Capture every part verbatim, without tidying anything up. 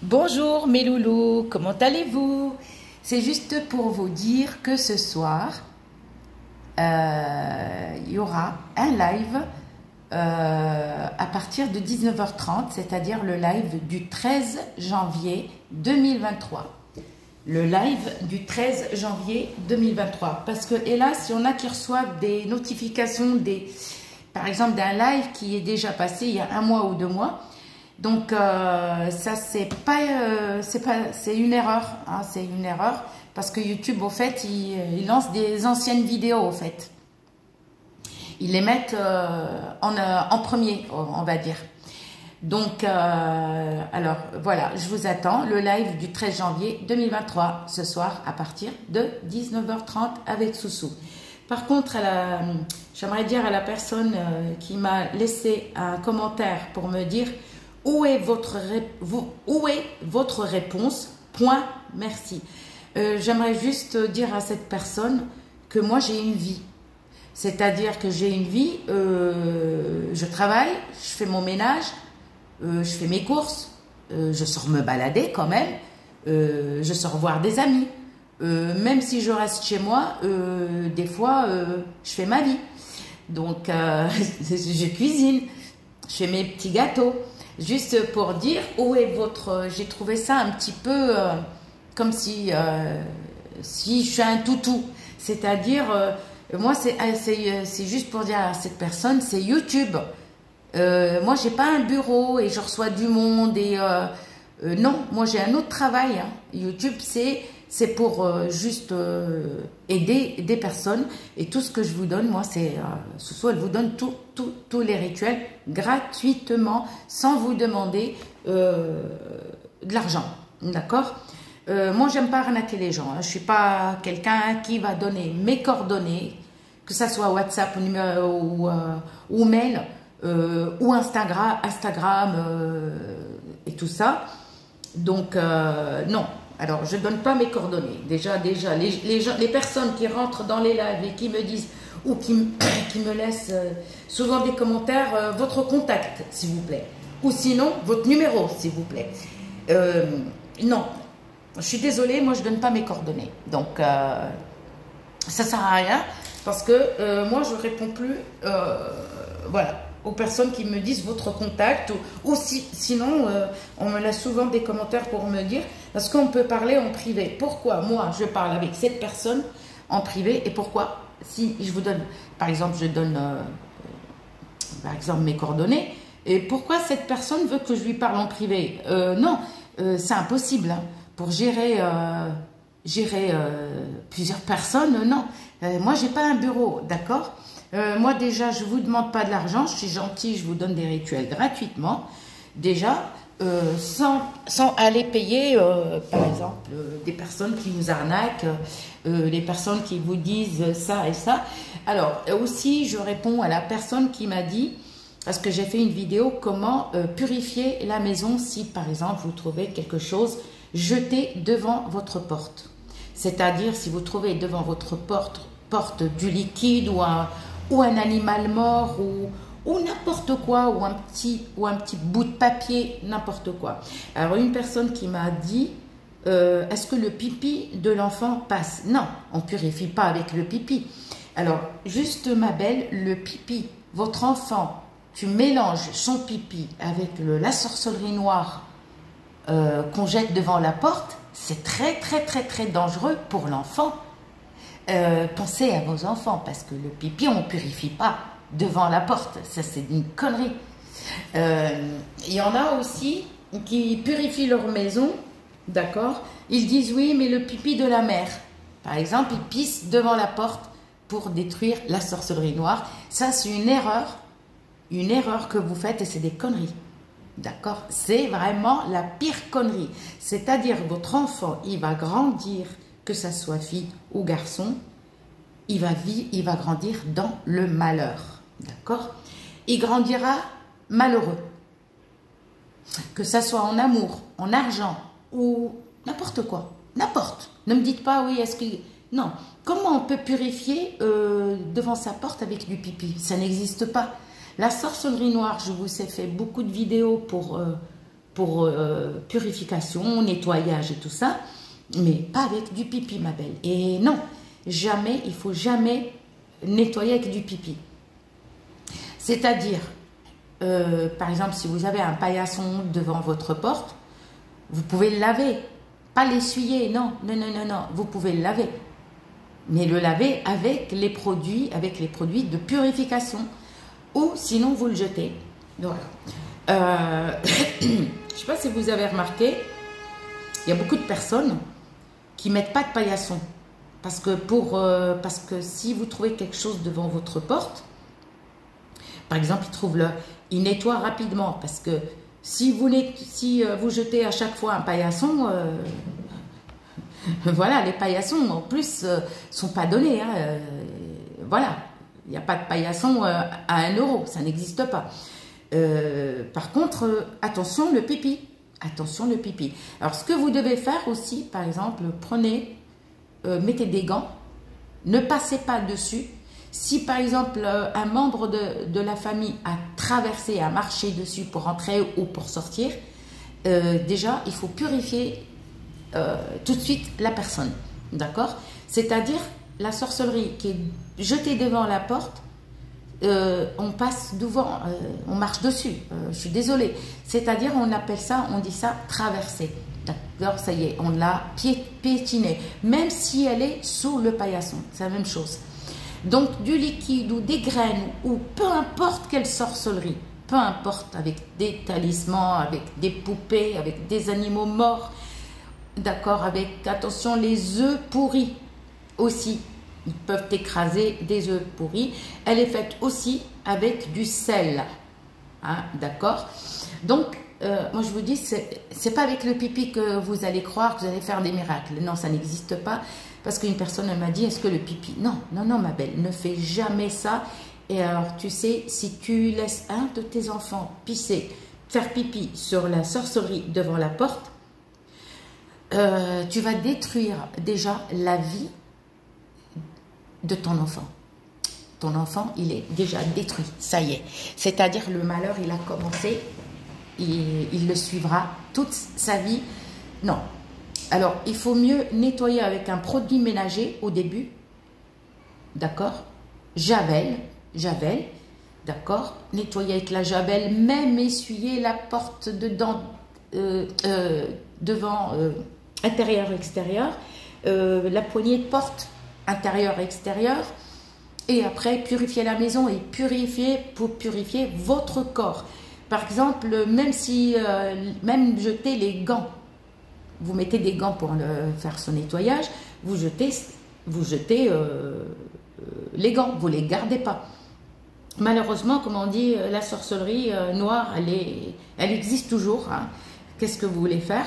Bonjour mes loulous, comment allez-vous? C'est juste pour vous dire que ce soir, euh, il y aura un live euh, à partir de dix-neuf heures trente, c'est-à-dire le live du treize janvier deux mille vingt-trois. Le live du treize janvier deux mille vingt-trois. Parce que, hélas, il y en a qui reçoivent des notifications, des, par exemple, d'un live qui est déjà passé il y a un mois ou deux mois. Donc, euh, ça, c'est pas, euh, c'est pas, c'est une erreur, hein, c'est une erreur, parce que YouTube, au fait, il, il lance des anciennes vidéos, au fait. Ils les mettent euh, en, euh, en premier, on va dire. Donc, euh, alors, voilà, je vous attends, le live du treize janvier deux mille vingt-trois, ce soir, à partir de dix-neuf heures trente, avec Soussou. Par contre, j'aimerais dire à la personne euh, qui m'a laissé un commentaire pour me dire Où est votre, où est votre réponse? Point, merci. Euh, J'aimerais juste dire à cette personne que moi j'ai une vie. C'est-à-dire que j'ai une vie, euh, je travaille, je fais mon ménage, euh, je fais mes courses, euh, je sors me balader quand même, euh, je sors voir des amis. Euh, même si je reste chez moi, euh, des fois euh, je fais ma vie. Donc euh, je cuisine, je fais mes petits gâteaux. Juste pour dire où est votre... J'ai trouvé ça un petit peu euh, comme si, euh, si je suis un toutou. C'est-à-dire, euh, moi, c'est juste pour dire à cette personne, c'est YouTube. Euh, moi, j'ai pas un bureau et je reçois du monde. Et euh, euh, non, moi, j'ai un autre travail. Hein. YouTube, c'est... C'est pour euh, juste euh, aider des personnes. Et tout ce que je vous donne, moi, c'est... Euh, Soussou, elle vous donne tous tout, tout les rituels gratuitement, sans vous demander euh, de l'argent. D'accord euh, Moi, j'aime pas arnaquer les gens. Hein. Je suis pas quelqu'un qui va donner mes coordonnées, que ça soit WhatsApp ou, numéro, ou, euh, ou mail, euh, ou Instagram, Instagram euh, et tout ça. Donc, euh, non. Alors, je ne donne pas mes coordonnées. Déjà, déjà les, les, gens, les personnes qui rentrent dans les lives et qui me disent, ou qui, qui me laissent euh, souvent des commentaires, euh, votre contact, s'il vous plaît. Ou sinon, votre numéro, s'il vous plaît. Euh, non, je suis désolée, moi, je ne donne pas mes coordonnées. Donc, euh, ça ne sert à rien, parce que euh, moi, je ne réponds plus, euh, voilà, aux personnes qui me disent votre contact, ou, ou si, sinon, euh, on me laisse souvent des commentaires pour me dire, parce qu'on peut parler en privé. Pourquoi moi, je parle avec cette personne en privé, et pourquoi, si je vous donne, par exemple, je donne, euh, par exemple, mes coordonnées, et pourquoi cette personne veut que je lui parle en privé? euh, Non, euh, c'est impossible, hein, pour gérer... Euh, gérer euh, plusieurs personnes, non. Euh, moi, j'ai pas un bureau, d'accord euh, Moi, déjà, je vous demande pas de l'argent, je suis gentille, je vous donne des rituels gratuitement, déjà, euh, sans, sans aller payer, euh, par exemple, euh, des personnes qui vous arnaquent, euh, des personnes qui vous disent ça et ça. Alors, aussi, je réponds à la personne qui m'a dit, parce que j'ai fait une vidéo, comment euh, purifier la maison si, par exemple, vous trouvez quelque chose jeté devant votre porte. C'est-à-dire, si vous trouvez devant votre porte, porte du liquide ou un, ou un animal mort ou, ou n'importe quoi, ou un, petit, ou un petit bout de papier, n'importe quoi. Alors, une personne qui m'a dit, euh, est-ce que le pipi de l'enfant passe? Non, on ne purifie pas avec le pipi. Alors, juste ma belle, le pipi, votre enfant, tu mélanges son pipi avec le, la sorcellerie noire euh, qu'on jette devant la porte, c'est très très très très dangereux pour l'enfant. Euh, pensez à vos enfants, parce que le pipi, on ne purifie pas devant la porte. Ça, c'est une connerie. Euh, il y en a aussi qui purifient leur maison, d'accord? Ils disent oui, mais le pipi de la mère. Par exemple, ils pissent devant la porte pour détruire la sorcellerie noire. Ça, c'est une erreur. Une erreur que vous faites et c'est des conneries. D'accord? C'est vraiment la pire connerie. C'est-à-dire, votre enfant, il va grandir, que ça soit fille ou garçon, il va vivre, il va grandir dans le malheur. D'accord? Il grandira malheureux. Que ça soit en amour, en argent ou n'importe quoi. N'importe. Ne me dites pas, oui, est-ce que... Non. Comment on peut purifier euh, devant sa porte avec du pipi? Ça n'existe pas. La sorcellerie noire, je vous ai fait beaucoup de vidéos pour, euh, pour euh, purification, nettoyage et tout ça, mais pas avec du pipi, ma belle. Et non, jamais, il faut jamais nettoyer avec du pipi. C'est-à-dire, euh, par exemple, si vous avez un paillasson devant votre porte, vous pouvez le laver, pas l'essuyer, non, non, non, non, non, vous pouvez le laver. Mais le laver avec les produits, avec les produits de purification. Ou sinon, vous le jetez. Voilà. Euh, je ne sais pas si vous avez remarqué, il y a beaucoup de personnes qui ne mettent pas de paillasson. Parce que, pour, euh, parce que si vous trouvez quelque chose devant votre porte, par exemple, ils trouvent le, ils nettoient rapidement. Parce que si vous, si vous jetez à chaque fois un paillasson, euh, voilà, les paillassons en plus ne euh, sont pas donnés. Hein, euh, voilà, il n'y a pas de paillasson euh, à un euro, ça n'existe pas. Euh, par contre, euh, attention le pipi. Attention le pipi. Alors, ce que vous devez faire aussi, par exemple, prenez... Euh, mettez des gants, ne passez pas dessus. Si par exemple euh, un membre de, de la famille a traversé, a marché dessus pour entrer ou pour sortir, euh, déjà il faut purifier euh, tout de suite la personne, d'accord? C'est-à-dire la sorcellerie qui est jetée devant la porte, euh, on passe devant, euh, on marche dessus, euh, je suis désolée, c'est-à-dire on appelle ça, on dit ça traverser. D'accord, ça y est, on l'a piétinée, même si elle est sous le paillasson, c'est la même chose. Donc du liquide ou des graines ou peu importe quelle sorcellerie, peu importe, avec des talismans, avec des poupées, avec des animaux morts, d'accord, avec, attention, les œufs pourris aussi, ils peuvent écraser des œufs pourris. Elle est faite aussi avec du sel, hein, d'accord. Donc Euh, moi je vous dis, c'est pas avec le pipi que vous allez croire que vous allez faire des miracles. Non, ça n'existe pas. Parce qu'une personne m'a dit, est-ce que le pipi... Non, non, non, ma belle, ne fais jamais ça. Et alors, tu sais, si tu laisses un de tes enfants pisser, faire pipi sur la sorcellerie devant la porte, euh, tu vas détruire déjà la vie de ton enfant. Ton enfant, il est déjà détruit, ça y est. C'est-à-dire, le malheur, il a commencé... Il, il le suivra toute sa vie. Non. Alors, il faut mieux nettoyer avec un produit ménager au début. D'accord? Javel. Javel. D'accord? Nettoyer avec la javel, même essuyer la porte dedans, euh, euh, devant, euh, intérieur, extérieur. Euh, la poignée de porte, intérieur, extérieur. Et après, purifier la maison et purifier pour purifier votre corps. Par exemple, même si, euh, même jeter les gants, vous mettez des gants pour le, faire son nettoyage, vous jetez, vous jetez euh, les gants, vous ne les gardez pas. Malheureusement, comme on dit, la sorcellerie euh, noire, elle, est, elle existe toujours. Hein. Qu'est-ce que vous voulez faire?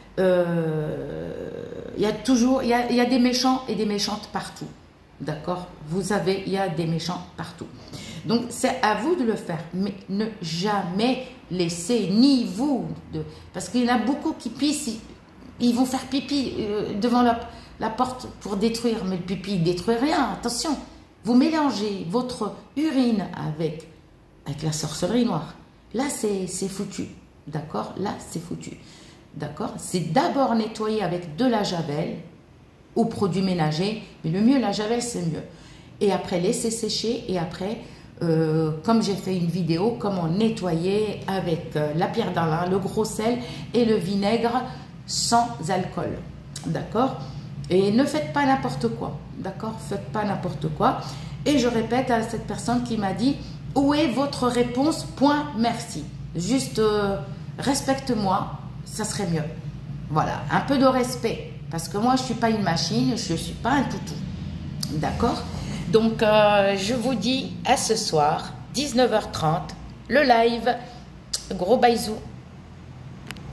euh, Il y a toujours, il y a, il y a des méchants et des méchantes partout. D'accord? Vous avez, il y a des méchants partout. Donc, c'est à vous de le faire, mais ne jamais laisser, ni vous, de, parce qu'il y en a beaucoup qui pissent, ils, ils vont faire pipi euh, devant la, la porte pour détruire, mais le pipi ne détruit rien, attention. Vous mélangez votre urine avec, avec la sorcellerie noire. Là, c'est foutu, d'accord? Là, c'est foutu, d'accord? C'est d'abord nettoyer avec de la javel ou produits ménagers, mais le mieux, la javel, c'est mieux. Et après, laisser sécher, et après... Euh, comme j'ai fait une vidéo, comment nettoyer avec euh, la pierre d'Alain, le gros sel et le vinaigre sans alcool. D'accord? Et ne faites pas n'importe quoi. D'accord? Faites pas n'importe quoi. Et je répète à cette personne qui m'a dit, où est votre réponse? Point, merci. Juste euh, respecte-moi, ça serait mieux. Voilà, un peu de respect. Parce que moi, je ne suis pas une machine, je ne suis pas un toutou. D'accord? Donc, euh, je vous dis à ce soir, dix-neuf heures trente, le live. Gros bisous.